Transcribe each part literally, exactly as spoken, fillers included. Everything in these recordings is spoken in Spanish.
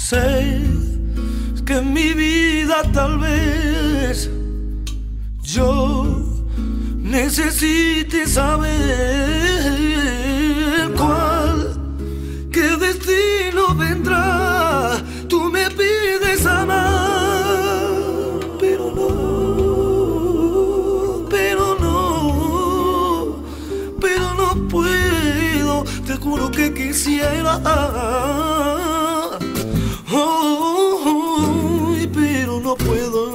Sé que en mi vida tal vez yo necesite saber cuál, qué destino vendrá. Tú me pides amar, pero no, pero no, pero no puedo. Te juro que quisiera. Oh, pero no puedo.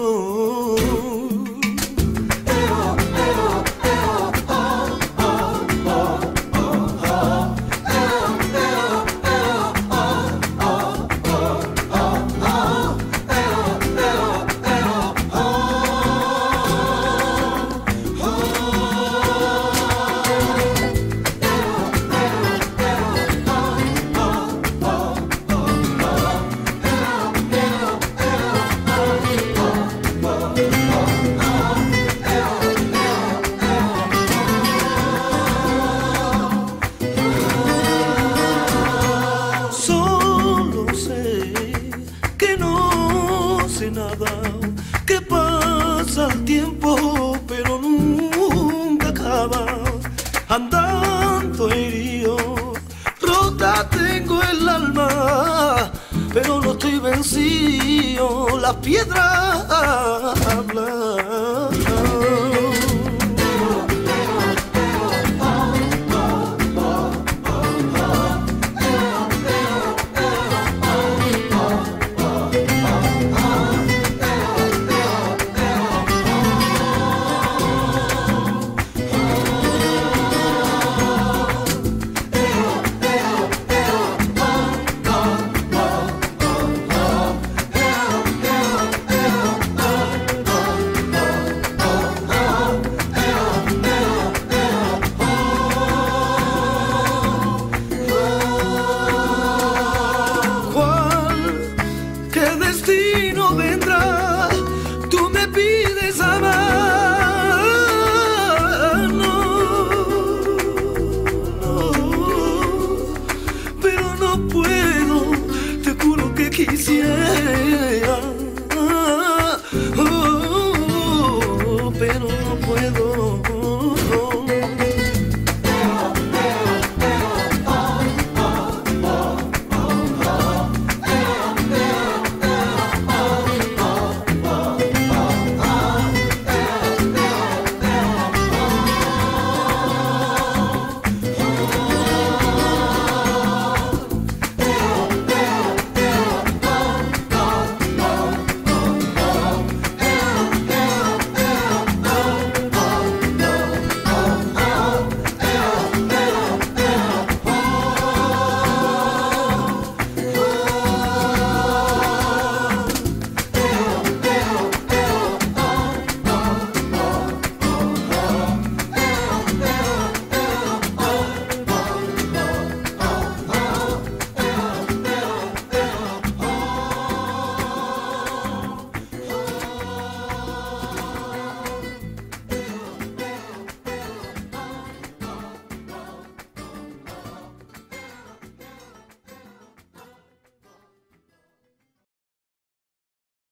Nada, que pasa el tiempo pero nunca acaba. Andando herido, rota tengo el alma, pero no estoy vencido. Las piedras hablan.